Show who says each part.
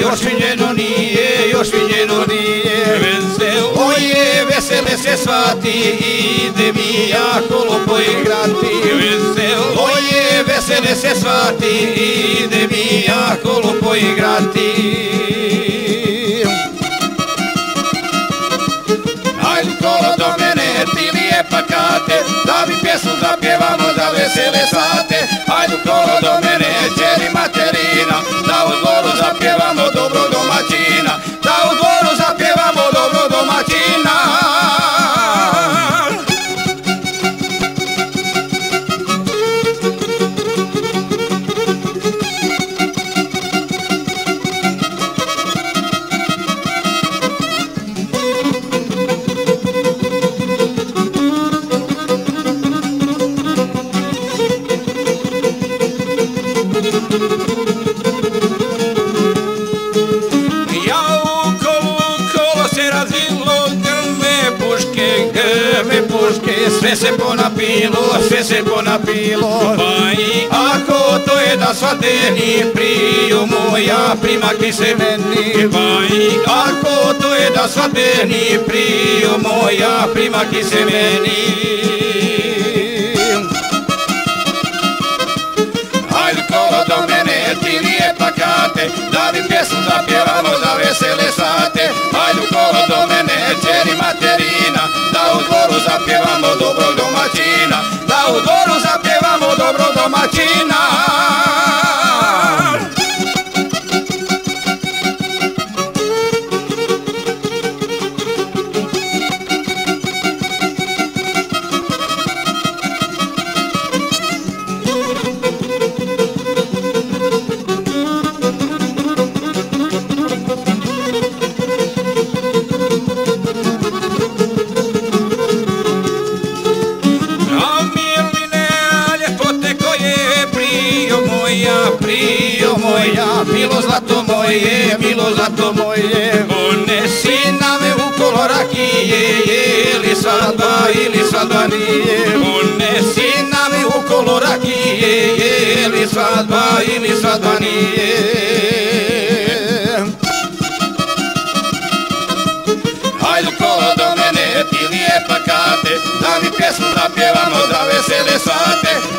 Speaker 1: još vinjeno nije, još vinjeno nije. Veselo je, vesele se svati, ide mi ja kolo poigrati. Veselo je, vesele se svati, ide mi ja kolo poigrati. Ajde kolo do mene, ti lijepa kate, da mi pjesmu zapjevamo za vesele sate. Ajde kolo do mene, čeri materina, da u dvoru zapjevamo dobro domaćina, da u dvoru zapjevamo dobro domaćina. Sve se ponapilo, sve se ponapilo. Ako to je da svateni priju moja, primakni se meni. Ako to je da svateni priju moja, primakni se meni. Ajde kolo do mene, ti lijepa kate, da mi pjesmu zapjevamo za vesele sate. Ajde kolo do mene, čeri materina, da u dvoru zapjevamo dobro domaćina, da u dvoru zapjevamo dobro domaćina. Milo zlato moje, milo zlato moje, ponesi nam u kolo rakije, je li svadba ili svadba nije. Ponesi nam u kolo rakije, je li svadba ili svadba nije. Ajde kolo do mene, ti lijepa kate, da mi pjesmu zapjevamo za vesele sate.